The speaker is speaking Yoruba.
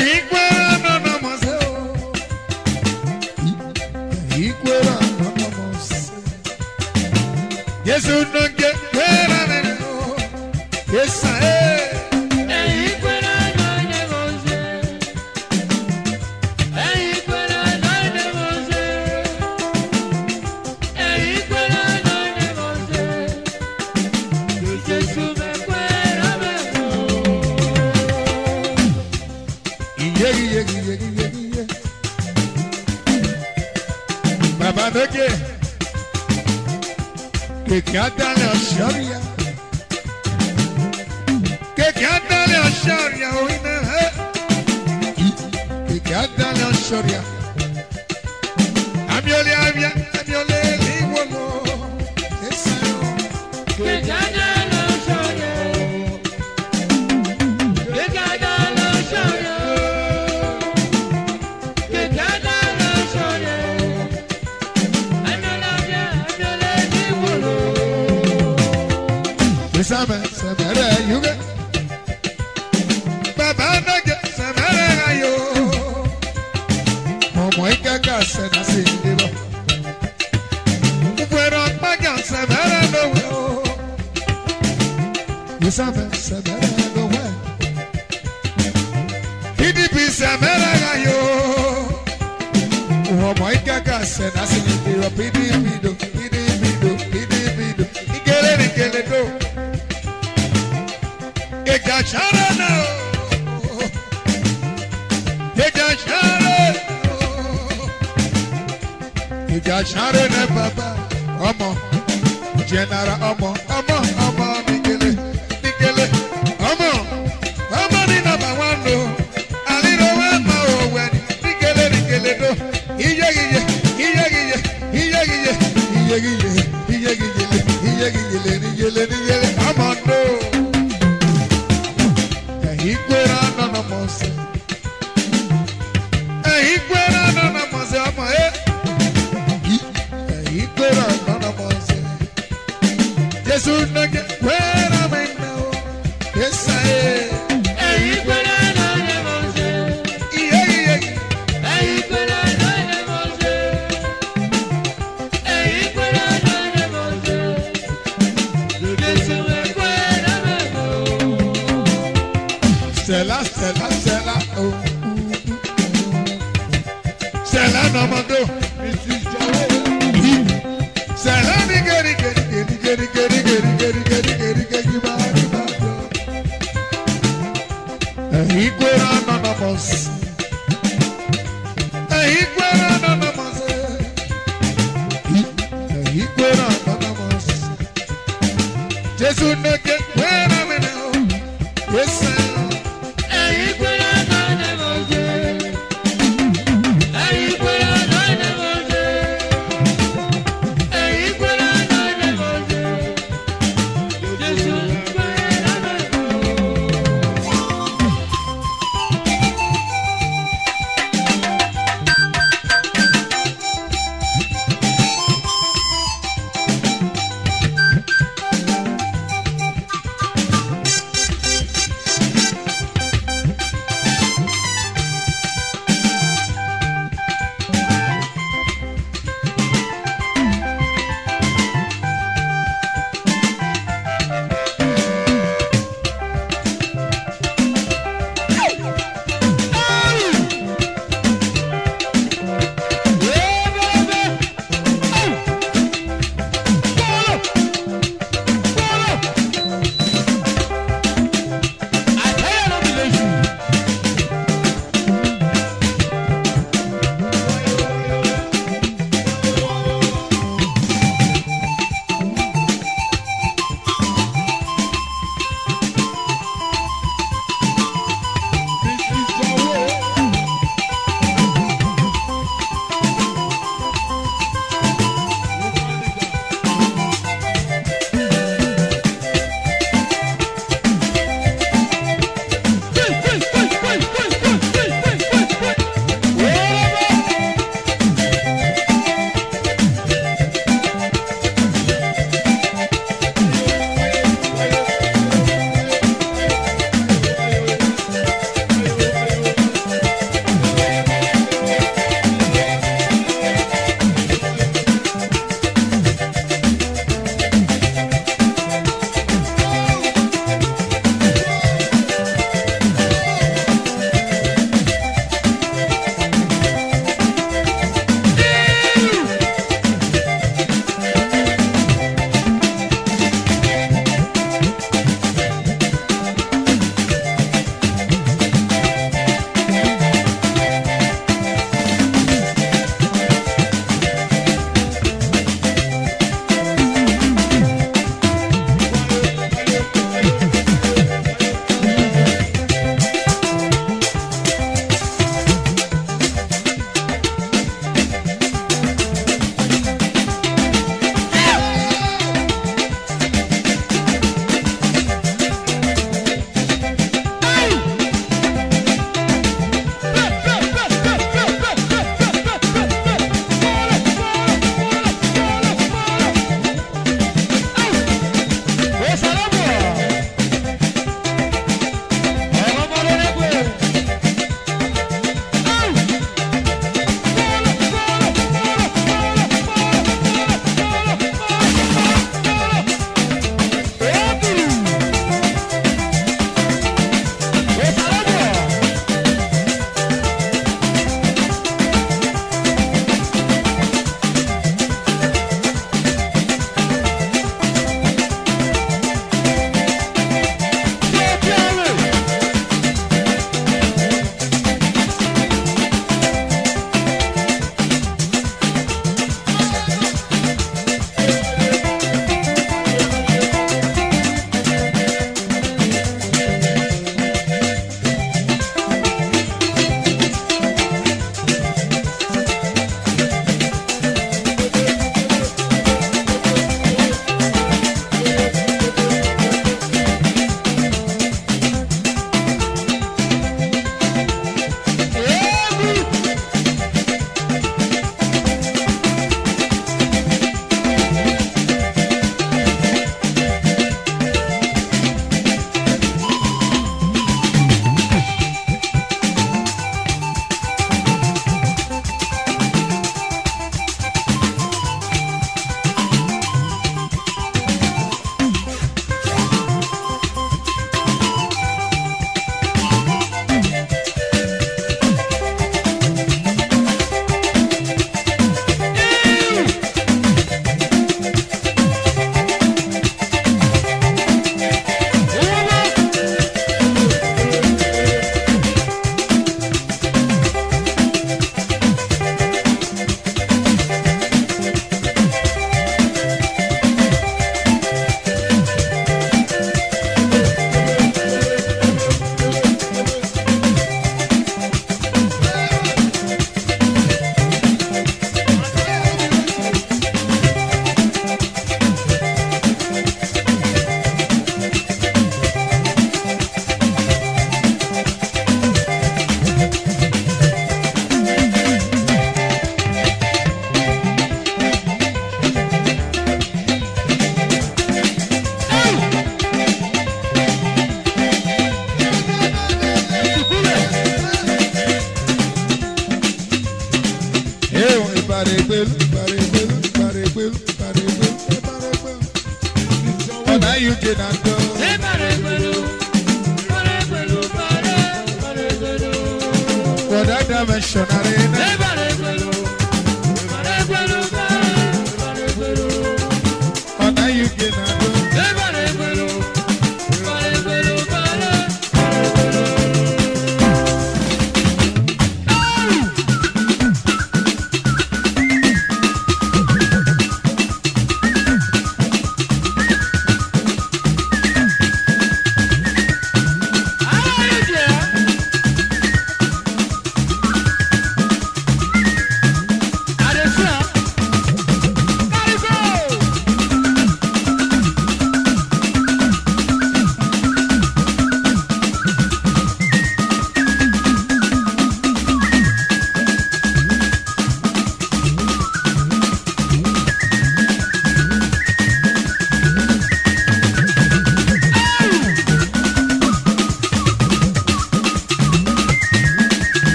Jesús no quiera de nuevo, esa es. Baba de que canta la sharia, que canta la sharia, oíme, que canta la sharia. Amiole avia, amiole igualo, esa no. Que canta la sharia, que canta la sharia, que canta la sharia. Sama samara yuga baba naga samara yo momo ikaga sana sindibo fuera paga samara no sama samara no wa PDP samara yo momo ikaga sana sindibo PDP do ikele do Gachare ne baba, omo, general omo, Nikele, omo ni number one no, aliro wema oweni, Nikele do, iye, come on no, ehikwera no mose, omo Jesús no quiera menos, esa es. Sela, oh. Sela no mando, Sela ni geri. Jesús no quiera menos, esa Baregbelu, baregbelu, baregbelu, baregbelu, baregbelu. Ọ̀nà yóò jẹ́ náà gbọ́. Baregbelu, baregbelu, baregbelu. Bọ̀dá dimension arena.